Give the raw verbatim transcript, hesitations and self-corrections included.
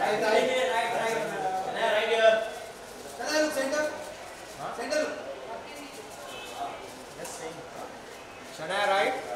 Right, right here, right, right. Shania, right here. Shania, look center. Center look. Just saying. Shania, right.